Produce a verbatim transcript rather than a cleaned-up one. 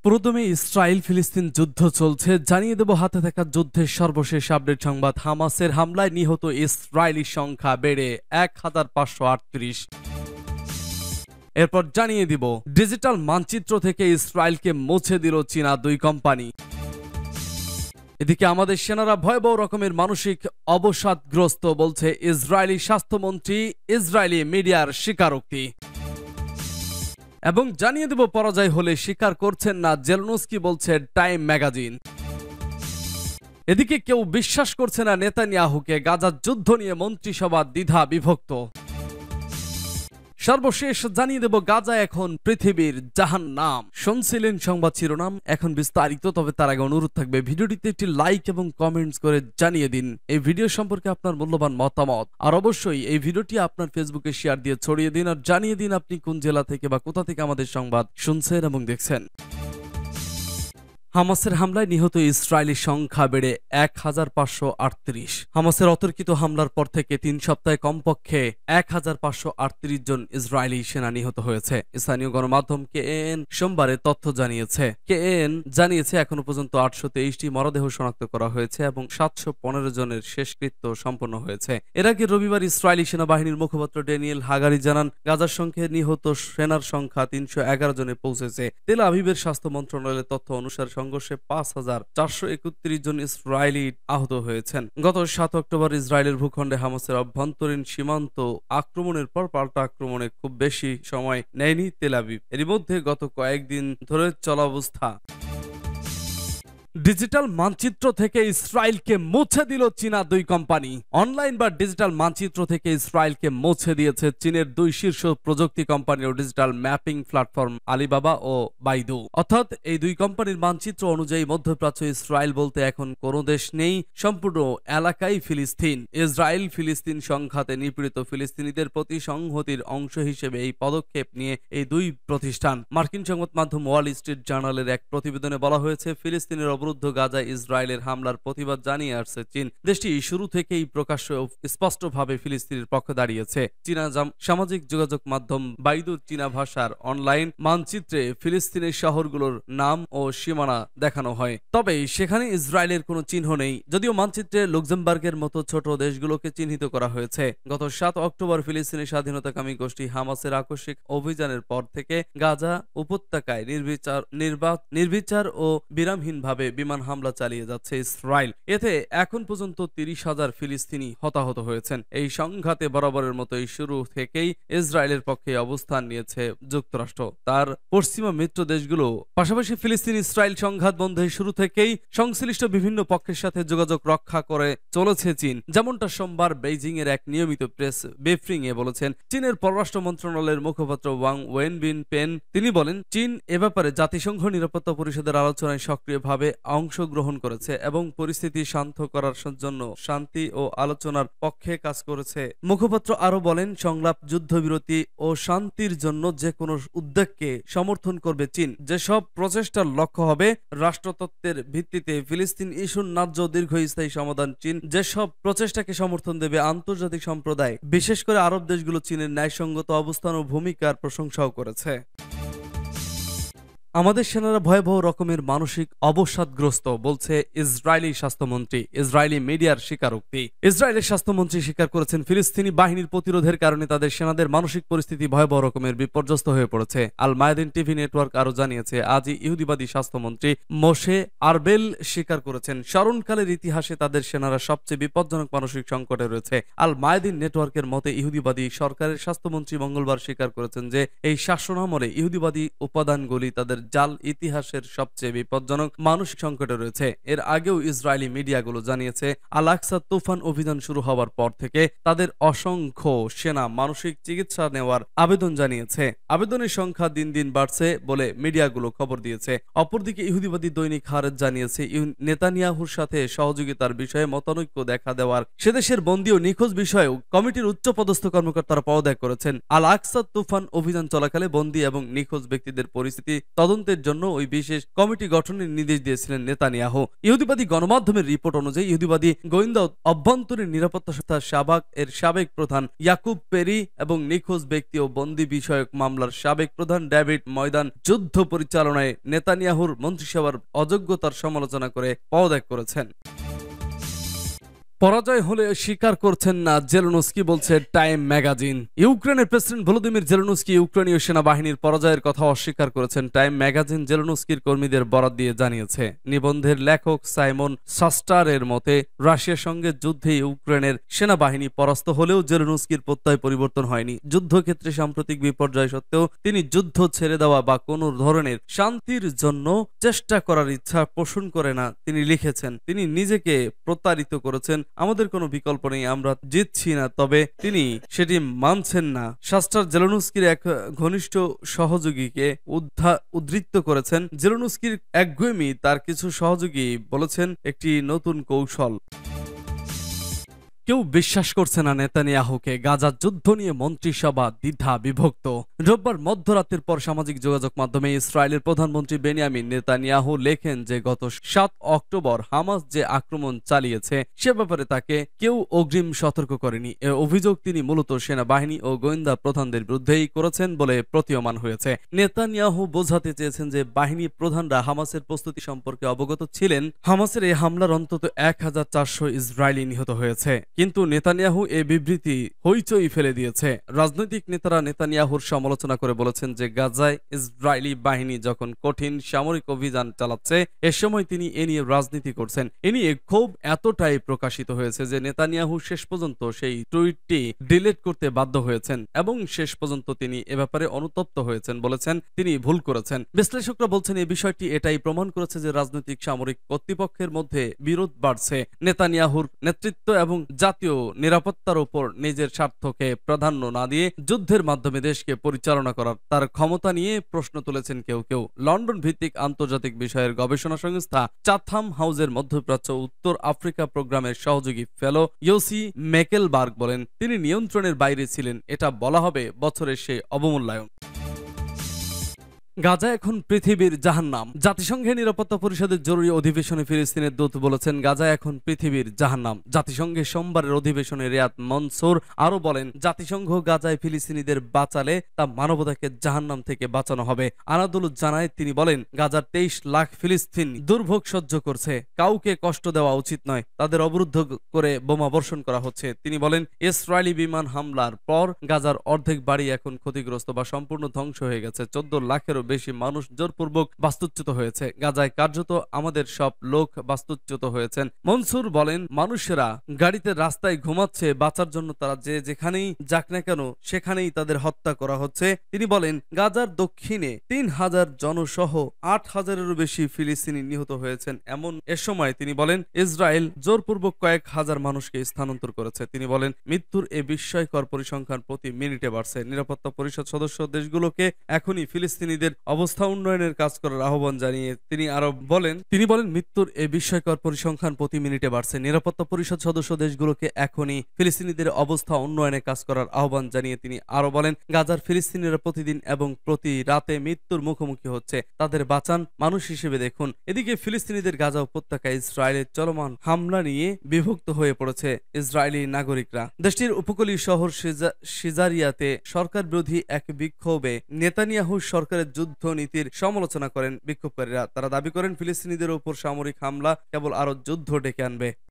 প্রথমে ইসরায়েল ফিলিস্তিন যুদ্ধ চলছে, জানিয়ে দেব হাতে থাকা যুদ্ধের সর্বশেষ আপডেট সংবাদ। হামাসের হামলায় নিহত ইসরায়েলি সংখ্যা বেড়ে এক হাজার পাঁচশো আটত্রিশ। এরপর জানিয়ে দিব ডিজিটাল মানচিত্র থেকে ইসরায়েলকে মুছে দিল চীনা দুই কোম্পানি। এদিকে আমাদের সেনারা ভয়াবহ রকমের মানসিক অবসাদগ্রস্ত, বলছে ইসরায়েলি স্বাস্থ্যমন্ত্রী ইসরায়েলি মিডিয়ার স্বীকারোক্তি। এবং জানিয়ে দেব পরাজয় হলে স্বীকার করছেন না জেলনস্কি, বলছে টাইম ম্যাগাজিন। এদিকে কেউ বিশ্বাস করছে না নেতানিয়াহুকে, গাজার যুদ্ধ নিয়ে মন্ত্রিসভা দ্বিধা বিভক্ত। সর্বশেষ জানিয়ে দেব গাজা এখন পৃথিবীর জাহান্নাম। শুনছিলেন সংবাদ শিরোনাম, এখন বিস্তারিত। তবে তার আগে অনুরোধ থাকবে ভিডিওটিতে একটি লাইক এবং কমেন্টস করে জানিয়ে দিন এই ভিডিও সম্পর্কে আপনার মূল্যবান মতামত। আর অবশ্যই এই ভিডিওটি আপনার ফেসবুকে শেয়ার দিয়ে ছড়িয়ে দিন আর জানিয়ে দিন আপনি কোন জেলা থেকে বা কোথা থেকে আমাদের সংবাদ শুনছেন এবং দেখছেন। হামাসের হামলায় নিহত ইসরায়েলি সংখ্যা বেড়ে এক হাজার পাঁচশো আটত্রিশ। হামাসের অতর্কিত হামলার পর থেকে তিন সপ্তাহে কমপক্ষে এক হাজার পাঁচশো আটত্রিশ জন ইসরায়েলি সেনা নিহত হয়েছে। স্থানীয় গণমাধ্যম কেএন সোমবারে তথ্য জানিয়েছে। কেএন জানিয়েছে এখনো পর্যন্ত আটশো তেইশটি মরদেহ শনাক্ত করা হয়েছে এবং সাতশো পনেরো জনের শেষকৃত্য সম্পন্ন হয়েছে। এর আগে রবিবার ইসরায়েলি সেনাবাহিনীর মুখপাত্র ড্যানিয়েল হাগারি জানান, গাজার সঙ্গে নিহত সেনার সংখ্যা তিনশো এগারো জনে পৌঁছেছে। তেল আভিবের স্বাস্থ্য মন্ত্রণালয়ের তথ্য অনুসারে সংঘর্ষে পাঁচ হাজার চারশো একত্রিশ জন ইসরায়েলি আহত হয়েছেন। গত সাত অক্টোবর ইসরায়েলের ভূখণ্ডে হামাসের অভ্যন্তরীণ সীমান্ত আক্রমণের পর পাল্টা আক্রমণে খুব বেশি সময় নেয়নি তেল আভিভ। এর মধ্যে গত কয়েকদিন ধরে চলা অবস্থা ডিজিটাল মানচিত্র থেকে ইসরায়েলকে মুছে দিল চীনা দুই কোম্পানি। অনলাইন বা ডিজিটাল মানচিত্র থেকে ইসরায়েলকে মুছে দিয়েছে চীনের দুই শীর্ষ প্রযুক্তি কোম্পানি ও ডিজিটাল ম্যাপিং প্ল্যাটফর্ম আলিবাবা ও বাইদু। অর্থাৎ এই দুই কোম্পানির মানচিত্র অনুযায়ী মধ্যপ্রাচ্য ইসরায়েল বলতে এখন কোনো দেশ নেই, সম্পূর্ণ এলাকাই ফিলিস্তিন। ইসরায়েল ফিলিস্তিন সংঘাতে নিপীড়িত ফিলিস্তিনিদের প্রতি সংহতির অংশ হিসেবে এই পদক্ষেপ নিয়ে এই দুই প্রতিষ্ঠান। মার্কিন সংবাদ মাধ্যম ওয়াল স্ট্রিট জার্নালের এক প্রতিবেদনে বলা হয়েছে, ফিলিস্তিনের অবরুদ্ধ গাজা ইসরায়েলের হামলার প্রতিবাদ জানিয়ে আসছে চীন। দেশটি শুরু থেকেই প্রকাশ্য স্পষ্টভাবে ফিলিস্তিনের পক্ষে দাঁড়িয়েছে। চীনা সামাজিক যোগাযোগ মাধ্যম বাইদু চীনা ভাষার অনলাইন মানচিত্রে ফিলিস্তিনের শহরগুলোর নাম ও সীমানা দেখানো হয়, তবে সেখানে ইসরায়েলের কোনো চিহ্ন নেই। যদিও মানচিত্রে লুক্সেমবার্গের মতো ছোট দেশগুলোকে চিহ্নিত করা হয়েছে। গত সাত অক্টোবর ফিলিস্তিনের স্বাধীনতাকামী গোষ্ঠী হামাসের আকস্মিক অভিযানের পর থেকে গাজা উপত্যকায় নির্বিচার নির্বিচার ও বিরামহীনভাবে বিমান হামলা চালিয়ে যাচ্ছে ইসরায়েল। এতে এখন পর্যন্ত তিরিশ হাজার ফিলিস্তিনি হতাহত হয়েছেন। এই সংঘাতে বরাবরের মতোই শুরু থেকেই ইসরায়েলের পক্ষে অবস্থান নিয়েছে যুক্তরাষ্ট্র, তার পশ্চিমা মিত্র দেশগুলো। পাশাপাশি ফিলিস্তিন ইসরায়েল সংঘাত বন্ধে শুরু থেকেই সংশ্লিষ্ট বিভিন্ন পক্ষের সাথে যোগাযোগ রক্ষা করে চলেছে চীন, যেমনটা সোমবার বেইজিং এর এক নিয়মিত প্রেস ব্রিফিং এ বলেছেন চীনের পররাষ্ট্র মন্ত্রণালয়ের মুখপাত্র ওয়াং ওয়েনবিন পেন। তিনি বলেন, চীন এ ব্যাপারে জাতিসংঘ নিরাপত্তা পরিষদের আলোচনায় সক্রিয়ভাবে অংশগ্রহণ করেছে এবং পরিস্থিতি শান্ত করার জন্য শান্তি ও আলোচনার পক্ষে কাজ করেছে। মুখপাত্র আরো বলেন, সংলাপ, যুদ্ধবিরতি ও শান্তির জন্য যে কোনো উদ্যোগকে সমর্থন করবে চীন। যেসব প্রচেষ্টার লক্ষ্য হবে রাষ্ট্রতত্ত্বের ভিত্তিতে ফিলিস্তিন ইস্যুর ন্যায্য দীর্ঘস্থায়ী সমাধান, চীন যেসব প্রচেষ্টাকে সমর্থন দেবে আন্তর্জাতিক সম্প্রদায়, বিশেষ করে আরব দেশগুলো চীনের ন্যায়সঙ্গত অবস্থান ও ভূমিকার প্রশংসাও করেছে। আমাদের সেনারা ভয়াবহ রকমের মানসিক অবসাদগ্রস্ত, বলছে ইসরায়েলি স্বাস্থ্যমন্ত্রী ইসরায়েলি মিডিয়ার স্বীকারোক্তি। ইসরায়েলের স্বাস্থ্যমন্ত্রী স্বীকার করেছেন, ফিলিস্তিনি বাহিনীর প্রতিরোধের কারণে তাদের সেনাদের মানসিক পরিস্থিতি ভয়াবহ রকমের বিপর্যস্ত হয়ে পড়েছে। আল মায়াদিন টিভি নেটওয়ার্ক আরো জানিয়েছে, আজই ইহুদিবাদী স্বাস্থ্যমন্ত্রী মোশে আরবেল স্বীকার করেছেন, স্মরণকালের ইতিহাসে তাদের সেনারা সবচেয়ে বিপজ্জনক মানসিক সংকটে রয়েছে। আল মায়াদিন নেটওয়ার্কের মতে ইহুদিবাদী সরকারের স্বাস্থ্যমন্ত্রী মঙ্গলবার স্বীকার করেছেন যে এই শাসনামলে ইহুদিবাদী উপাদানগুলি তাদের জাল ইতিহাসের সবচেয়ে বিপজ্জনক মানসিক সংকটে রয়েছে। এর আগেও ইসরায়েলি মিডিয়াগুলো জানিয়েছে, আল আকসা তুফান অভিযান শুরু হওয়ার পর থেকে তাদের অসংখ্য সেনা মানসিক চিকিৎসা নেওয়ার আবেদন জানিয়েছে। আবেদনের সংখ্যা দিন দিন বাড়ছে বলে মিডিয়াগুলো খবর দিয়েছে। অপরদিকে ইহুদিবাদী দৈনিক হারেজ জানিয়েছে, নেতানিয়াহুর সাথে সহযোগিতার বিষয়ে মতানৈক্য দেখা দেওয়ার সেদেশের বন্দী ও নিখোঁজ বিষয়েও কমিটির উচ্চপদস্থ কর্মকর্তারা পদত্যাগ করেছেন। আল আকসা তুফান অভিযান চলাকালে বন্দী এবং নিখোঁজ ব্যক্তিদের পরিস্থিতি তদন্তের জন্য ওই বিশেষ কমিটি গঠনের নির্দেশ দিয়েছিলেন নেতানিয়াহু। ইহুদিবাদী গণমাধ্যমের রিপোর্ট অনুযায়ী ইহুদিবাদী গোয়েন্দা অভ্যন্তরীণ নিরাপত্তা সংস্থা শাবাক এর সাবেক প্রধান ইয়াকুব পেরি এবং নিখোঁজ ব্যক্তি ও বন্দী বিষয়ক মামলার সাবেক প্রধান ডেভিড ময়দান যুদ্ধ পরিচালনায় নেতানিয়াহুর মন্ত্রিসভার অযোগ্যতার সমালোচনা করে পদত্যাগ করেছেন। পরাজয় হলে স্বীকার করছেন না জেলেনস্কি, বলছে টাইম ম্যাগাজিন। ইউক্রেনের প্রেসিডেন্ট ভলোদিমির জেলেনস্কি ইউক্রেনীয় সেনাবাহিনীর পরাজয়ের কথা অস্বীকার করেছেন। টাইম ম্যাগাজিন জেলেনস্কির কর্মীদের বরাত দিয়ে জানিয়েছে, নিবন্ধের লেখক সাইমন সাস্টারের মতে রাশিয়ার সঙ্গে যুদ্ধে ইউক্রেনের সেনাবাহিনী পরাস্ত হলেও জেলেনস্কির প্রত্যয় পরিবর্তন হয়নি। যুদ্ধক্ষেত্রে সাম্প্রতিক বিপর্যয় সত্ত্বেও তিনি যুদ্ধ ছেড়ে দেওয়া বা কোনো ধরনের শান্তির জন্য চেষ্টা করার ইচ্ছা পোষণ করে না। তিনি লিখেছেন, তিনি নিজেকে প্রতারিত করেছেন, আমাদের কোনো বিকল্প নেই, আমরা জিতছি না, তবে তিনি সেটি মানছেন না। শাস্টার জেলেনস্কির এক ঘনিষ্ঠ সহযোগীকে উদ্ধৃত করেছেন। জেলেনস্কির একগুয়েমি তার কিছু সহযোগী বলেছেন একটি নতুন কৌশল। কেউ বিশ্বাস করছে না নেতানিয়াহুকে। গাজার যুদ্ধ নিয়ে মন্ত্রিসভা দ্বিধা বিভক্ত। রোববার মধ্যরাতের পর সামাজিক যোগাযোগ মাধ্যমে ইসরায়েলের প্রধানমন্ত্রী বেনিয়ামিন নেতানিয়াহু লেখেন যে গত সাত অক্টোবর হামাস যে আক্রমণ চালিয়েছে সে ব্যাপারে তাকে কেউ অগ্রিম সতর্ক করেনি। এ অভিযোগ তিনি মূলত সেনাবাহিনী ও গোয়েন্দা প্রধানদের বিরুদ্ধেই করেছেন বলে প্রতীয়মান হয়েছে। নেতানিয়াহু বোঝাতে চেয়েছেন যে বাহিনী প্রধানরা হামাসের প্রস্তুতি সম্পর্কে অবগত ছিলেন। হামাসের এই হামলার অন্তত এক হাজার চারশো ইসরায়েলি নিহত হয়েছে, কিন্তু নেতানিয়াহু এ বিবৃতি হইচই ফেলে দিয়েছে। রাজনৈতিক নেতারা নেতানিয়াহুর সমালোচনা করে বলেছেন যে গাজায় ইসরায়েলি বাহিনী যখন কঠিন সামরিক অভিযান চালাচ্ছে এ সময় তিনি এ নিয়ে রাজনীতি করছেন। এ নিয়ে ক্ষোভ এতটাই প্রকাশিত হয়েছে যে নেতানিয়াহু শেষ পর্যন্ত সেই টুইটটি ডিলিট করতে বাধ্য হয়েছেন এবং শেষ পর্যন্ত তিনি এ ব্যাপারে অনুতপ্ত হয়েছেন, বলেছেন তিনি ভুল করেছেন। বিশ্লেষকরা বলছেন এই বিষয়টি এটাই প্রমাণ করেছে যে রাজনৈতিক সামরিক কর্তৃপক্ষের মধ্যে বিরোধ বাড়ছে। নেতানিয়াহুর নেতৃত্ব এবং জাতীয় নিরাপত্তার উপর নিজের স্বার্থকে প্রাধান্য না দিয়ে যুদ্ধের মাধ্যমে দেশকে পরিচালনা করার তার ক্ষমতা নিয়ে প্রশ্ন তুলেছেন কেউ কেউ। লন্ডন ভিত্তিক আন্তর্জাতিক বিষয়ের গবেষণা সংস্থা চাথাম হাউসের মধ্যপ্রাচ্য উত্তর আফ্রিকা প্রোগ্রামের সহযোগী ফেলো ইয়োসি মেকেলবার্গ বলেন, তিনি নিয়ন্ত্রণের বাইরে ছিলেন, এটা বলা হবে বছরের সেই অবমূল্যায়ন। গাজা এখন পৃথিবীর জাহান্নাম। জাতিসংঘের নিরাপত্তা পরিষদের জরুরি অধিবেশনে ফিলিস্তিনের দূত বলেছেন গাজা এখন পৃথিবীর জাহান্নাম। জাতিসংঘের সোমবারের অধিবেশনে রিয়াদ মনসুর আরো বলেন, জাতিসংঘ গাজায় ফিলিস্তিনিদের বাঁচালে তা মানবতাকে জাহান্নাম থেকে বাঁচানো হবে। আনাদুল জানায়, তিনি বলেন গাজার তেইশ লাখ ফিলিস্তিন দুর্ভোগ সহ্য করছে, কাউকে কষ্ট দেওয়া উচিত নয়, তাদের অবরুদ্ধ করে বোমা বর্ষণ করা হচ্ছে। তিনি বলেন ইসরায়েলি বিমান হামলার পর গাজার অর্ধেক বাড়ি এখন ক্ষতিগ্রস্ত বা সম্পূর্ণ ধ্বংস হয়ে গেছে। চোদ্দ লাখেরও বেশি মানুষ জোরপূর্বক বাস্তুচ্যুত হয়েছে। গাজায় কার্যত আমাদের সব লোক বাস্তুচ্যুত হয়েছেন। মনসুর বলেন, মানুষেরা গাড়িতে রাস্তায় ঘুমাচ্ছে, বাঁচার জন্য তারা যে যেখানেই যাক না কেন সেখানেই তাদের হত্যা করা হচ্ছে। তিনি বলেন গাজার দক্ষিণে তিন হাজার জনসহ আট হাজারেরও বেশি ফিলিস্তিনি নিহত হয়েছেন। এমন এ সময় তিনি বলেন ইসরায়েল জোরপূর্বক কয়েক হাজার মানুষকে স্থানান্তর করেছে। তিনি বলেন মৃত্যুর এ বিস্ময়কর পরিসংখ্যান প্রতি মিনিটে বাড়ছে। নিরাপত্তা পরিষদ সদস্য দেশগুলোকে এখনই ফিলিস্তিনিদের অবস্থা উন্নয়নের কাজ করার আহ্বান জানিয়ে তিনি আরো বলেন তিনি বলেন মৃত্যুর এই বিস্ময়কর পরিসংখ্যান প্রতি মিনিটে বাড়ছে। নিরাপত্তা পরিষদ সদস্য দেশগুলোকে এখনই ফিলিস্তিনিদের অবস্থা উন্নয়নে কাজ করার আহ্বান জানিয়ে তিনি আরো বলেন গাজার ফিলিস্তিনিরা প্রতিদিন এবং প্রতি রাতে মৃত্যুর মুখোমুখি হচ্ছে, তাদের বাঁচান, মানুষ হিসেবে দেখুন। এদিকে ফিলিস্তিনিদের গাজা উপত্যকায় ইসরায়েলের চলমান হামলা নিয়ে বিভক্ত হয়ে পড়েছে ইসরায়েলি নাগরিকরা। দেশটির উপকূলীয় শহর সিজারিয়াতে সরকার বিরোধী এক বিক্ষোভে নেতানিয়াহু সরকারের যুদ্ধ নীতির সমালোচনা করেন বিক্ষোভকারীরা। তারা দাবি করেন ফিলিস্তিনিদের উপর সামরিক হামলা কেবল আরো যুদ্ধ ডেকে আনবে।